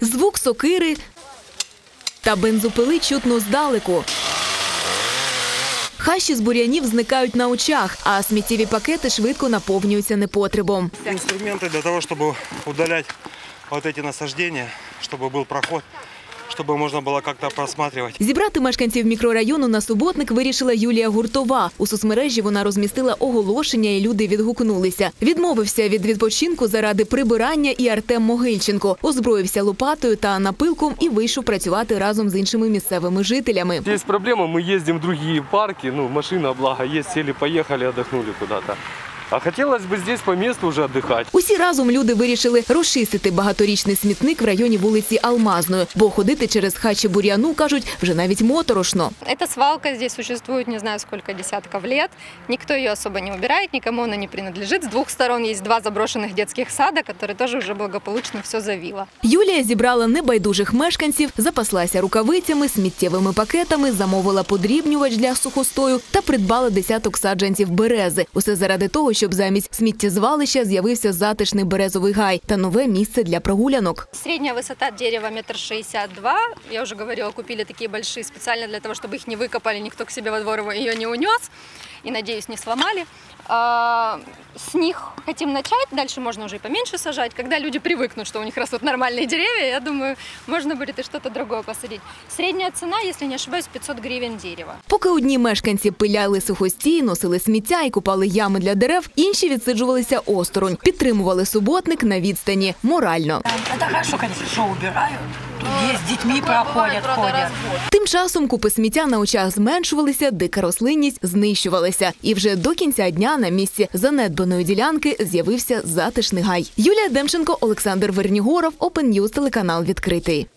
Звук сокири та бензопили чутно здалеку. Хащі з бур'янів зникають на очах, а сміттєві пакети швидко наповнюються непотребом. Інструменти для того, щоб удаляти ці насадження, щоб був проход, щоб можна було як-то просматривати. Зібрати мешканців мікрорайону на суботник вирішила Юлія Гуртова. У соцмережі вона розмістила оголошення, і люди відгукнулися. Відмовився від відпочинку заради прибирання і Артем Могильченко. Озброївся лопатою та напилком і вийшов працювати разом з іншими місцевими жителями. Є проблема, ми їздимо в інші парки, машина, благо, є, сіли, поїхали, відпочили кудись. А хотілося б тут по місту вже відпочивати. Усі разом люди вирішили розчистити багаторічний смітник в районі вулиці Алмазної, бо ходити через хащі бур'яну, кажуть, вже навіть моторошно. Эта свалка здесь существует не знаю сколько десятков лет. Никто ее особо не убирает, никому она не принадлежит. С двух сторон есть два заброшенных детских сада, которые тоже уже благополучно все завило. Юлія зібрала небайдужих мешканців, запаслася рукавицями, сміттєвими пакетами, замовила подрібнювач для сухостою та придбала десяток саджанців берези. Усе заради того, щоб замість сміттєзвалища з'явився затишний березовий гай та нове місце для прогулянок. Средняя высота дерева 1,62 м. Я уже говорила, купили такие большие специально для того, чтобы их не выкопали, никто к себе во двор ее не унес. И, надеюсь, не сломали. С них хотим начать, дальше можно уже и поменьше сажать. Когда люди привыкнут, что у них растут нормальные деревья, я думаю, можно будет и что-то другое посадить. Средняя цена, если не ошибаюсь, 500 гривен дерева. Поки одні мешканці пиляли сухостій, носили сміття і купали ями для дерев, інші відсиджувалися осторонь, підтримували суботник на відстані морально. Це хорошо, конечно, що убирають. Тут є, з дітьми проходять, ходять. Тим часом купи сміття на очах зменшувалися, дика рослинність знищувалася. І вже до кінця дня на місці занедбаної ділянки з'явився затишний гай. Юлія Демченко, Олександр Вернігоров, Open News, телеканал «Відкритий».